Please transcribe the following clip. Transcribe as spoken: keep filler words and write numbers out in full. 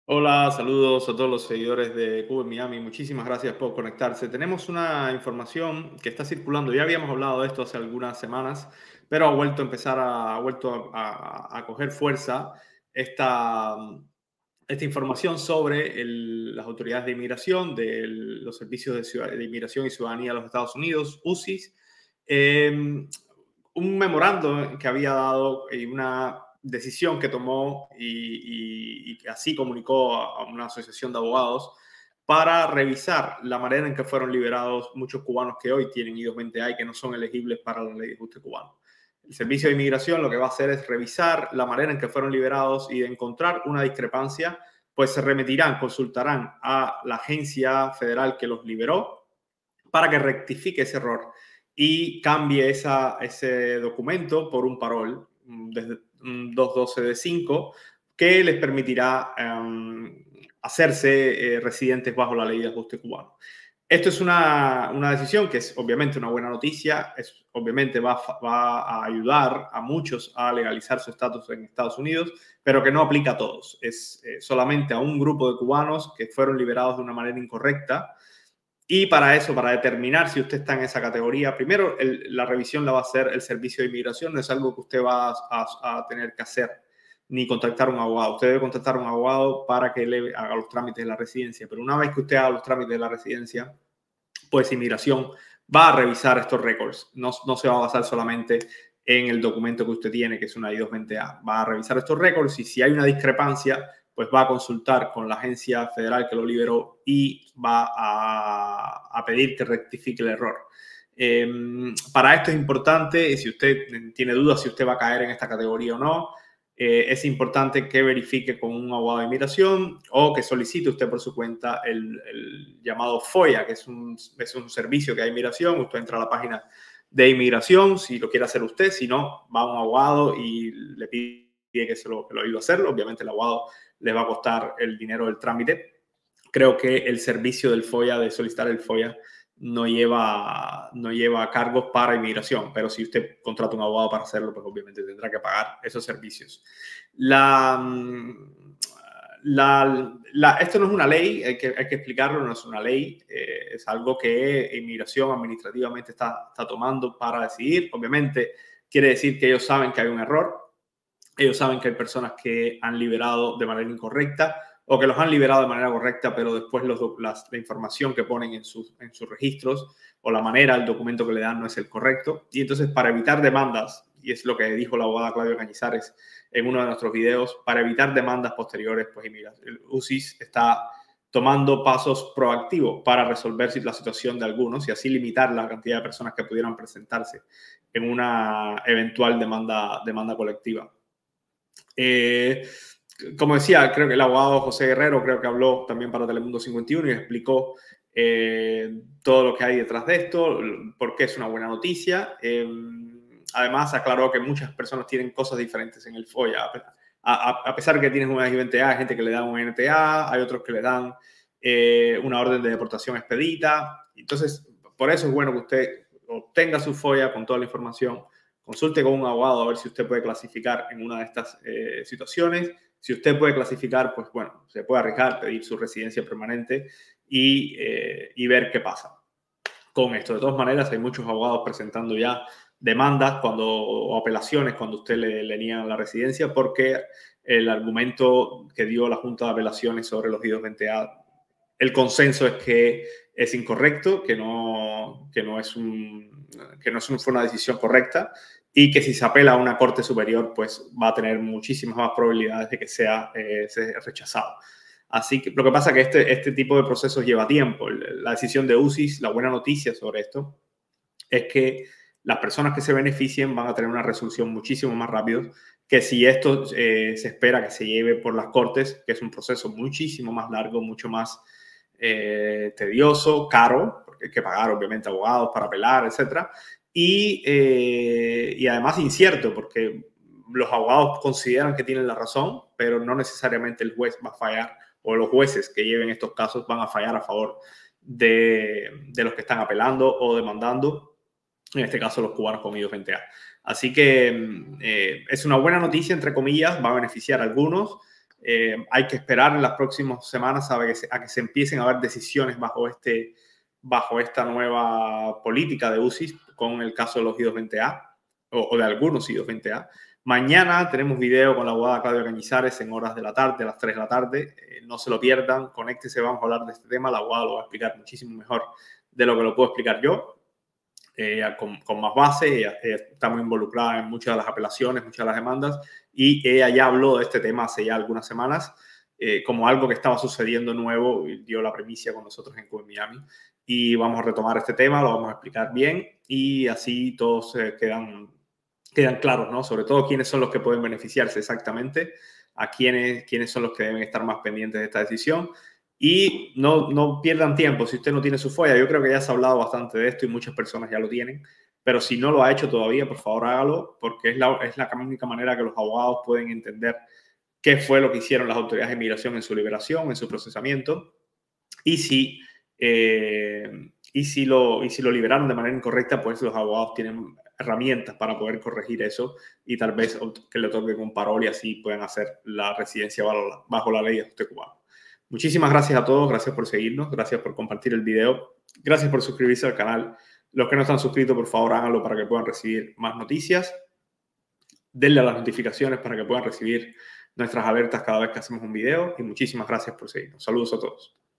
Hola, saludos a todos los seguidores de Cuba en Miami. Muchísimas gracias por conectarse. Tenemos una información que está circulando. Ya habíamos hablado de esto hace algunas semanas, pero ha vuelto a empezar a, ha vuelto a, a- a coger fuerza esta, esta información sobre el- las autoridades de inmigración, de los servicios de, ciudad- de inmigración y ciudadanía de los Estados Unidos, U C I S. eh, un memorando que había dado y una decisión que tomó y, y, y que así comunicó a, a una asociación de abogados para revisar la manera en que fueron liberados muchos cubanos que hoy tienen I dos veinte A y que no son elegibles para la ley de ajuste cubano. El Servicio de Inmigración lo que va a hacer es revisar la manera en que fueron liberados y de encontrar una discrepancia, pues se remitirán, consultarán a la agencia federal que los liberó para que rectifique ese error y cambie esa, ese documento por un parol mm, desde un doscientos doce de cinco que les permitirá um, hacerse eh, residentes bajo la ley de ajuste cubano. Esto es una, una decisión que es obviamente una buena noticia, es, obviamente va, va a ayudar a muchos a legalizar su estatus en Estados Unidos, pero que no aplica a todos. Es eh, solamente a un grupo de cubanos que fueron liberados de una manera incorrecta. Y para eso, para determinar si usted está en esa categoría, primero el, la revisión la va a hacer el Servicio de Inmigración, no es algo que usted va a, a, a tener que hacer ni contactar a un abogado. Usted debe contactar a un abogado para que le haga los trámites de la residencia. Pero una vez que usted haga los trámites de la residencia, pues Inmigración va a revisar estos récords. No, no se va a basar solamente en el documento que usted tiene, que es una I dos veinte A. Va a revisar estos récords y si hay una discrepancia, pues va a consultar con la agencia federal que lo liberó y va a, a pedir que rectifique el error. Eh, para esto es importante, si usted tiene dudas si usted va a caer en esta categoría o no, eh, es importante que verifique con un abogado de inmigración o que solicite usted por su cuenta el, el llamado FOIA, que es un, es un servicio que hay inmigración. Usted entra a la página de inmigración, si lo quiere hacer usted, si no, va a un abogado y le pide que, se lo, que lo ayude a hacerlo. Obviamente el abogado les va a costar el dinero del trámite. Creo que el servicio del FOIA, de solicitar el FOIA, no lleva, no lleva cargos para inmigración, pero si usted contrata un abogado para hacerlo, pues obviamente tendrá que pagar esos servicios. La, la, la, esto no es una ley, hay que, hay que explicarlo, no es una ley, eh, es algo que inmigración administrativamente está, está tomando para decidir. Obviamente quiere decir que ellos saben que hay un error, ellos saben que hay personas que han liberado de manera incorrecta o que los han liberado de manera correcta, pero después los, las, la información que ponen en sus, en sus registros o la manera, el documento que le dan no es el correcto. Y entonces, para evitar demandas, y es lo que dijo la abogada Claudia Cañizares en uno de nuestros videos, para evitar demandas posteriores, pues mira, el U C I S está tomando pasos proactivos para resolver la situación de algunos y así limitar la cantidad de personas que pudieran presentarse en una eventual demanda, demanda colectiva. Eh, como decía, creo que el abogado José Guerrero creo que habló también para Telemundo cincuenta y uno y explicó eh, todo lo que hay detrás de esto, por qué es una buena noticia. Eh, además, aclaró que muchas personas tienen cosas diferentes en el FOIA. A, a, a pesar de que tienes una I veinte A, hay gente que le dan un N T A, hay otros que le dan eh, una orden de deportación expedita. Entonces, por eso es bueno que usted obtenga su FOIA con toda la información. Consulte con un abogado a ver si usted puede clasificar en una de estas eh, situaciones. Si usted puede clasificar, pues bueno, se puede arriesgar, pedir su residencia permanente y, eh, y ver qué pasa con esto. De todas maneras, hay muchos abogados presentando ya demandas cuando, o apelaciones cuando usted le, le niegan la residencia porque el argumento que dio la Junta de Apelaciones sobre los I dos veinte A, el consenso es que es incorrecto, que no, que no, es, un, que no es un, fue una decisión correcta y que si se apela a una corte superior, pues va a tener muchísimas más probabilidades de que sea, eh, sea rechazado. Así que lo que pasa es que este, este tipo de procesos lleva tiempo. La decisión de U C I S, la buena noticia sobre esto, es que las personas que se beneficien van a tener una resolución muchísimo más rápido que si esto eh, se espera que se lleve por las cortes, que es un proceso muchísimo más largo, mucho más eh, tedioso, caro, porque hay que pagar obviamente abogados para apelar, etcétera, y, eh, y además incierto, porque los abogados consideran que tienen la razón, pero no necesariamente el juez va a fallar o los jueces que lleven estos casos van a fallar a favor de, de los que están apelando o demandando, en este caso los cubanos con I dos veinte A. Así que eh, es una buena noticia, entre comillas, va a beneficiar a algunos, Eh, hay que esperar en las próximas semanas a que, se, a que se empiecen a ver decisiones bajo, este, bajo esta nueva política de U C I S con el caso de los I dos veinte A o, o de algunos I dos veinte A. Mañana tenemos video con la abogada Claudia Cañizares en horas de la tarde, a las tres de la tarde. Eh, no se lo pierdan, conéctese, vamos a hablar de este tema. La abogada lo va a explicar muchísimo mejor de lo que lo puedo explicar yo. Eh, con, con más base, ella, ella está muy involucrada en muchas de las apelaciones, muchas de las demandas, y ella ya habló de este tema hace ya algunas semanas eh, como algo que estaba sucediendo nuevo, y dio la primicia con nosotros en Cuba, Miami, y vamos a retomar este tema, lo vamos a explicar bien, y así todos eh, quedan, quedan claros, ¿no? Sobre todo quiénes son los que pueden beneficiarse exactamente, a quiénes, quiénes son los que deben estar más pendientes de esta decisión. Y no, no pierdan tiempo si usted no tiene su folla. Yo creo que ya se ha hablado bastante de esto y muchas personas ya lo tienen. Pero si no lo ha hecho todavía, por favor hágalo, porque es la, es la única manera que los abogados pueden entender qué fue lo que hicieron las autoridades de inmigración en su liberación, en su procesamiento, y si, eh, y si, lo, y si lo liberaron de manera incorrecta, pues los abogados tienen herramientas para poder corregir eso y tal vez que le toquen un parol y así puedan hacer la residencia bajo, bajo la ley de ajuste cubano. Muchísimas gracias a todos, gracias por seguirnos, gracias por compartir el video, gracias por suscribirse al canal. Los que no están suscritos, por favor, háganlo para que puedan recibir más noticias. Denle a las notificaciones para que puedan recibir nuestras alertas cada vez que hacemos un video. Y muchísimas gracias por seguirnos. Saludos a todos.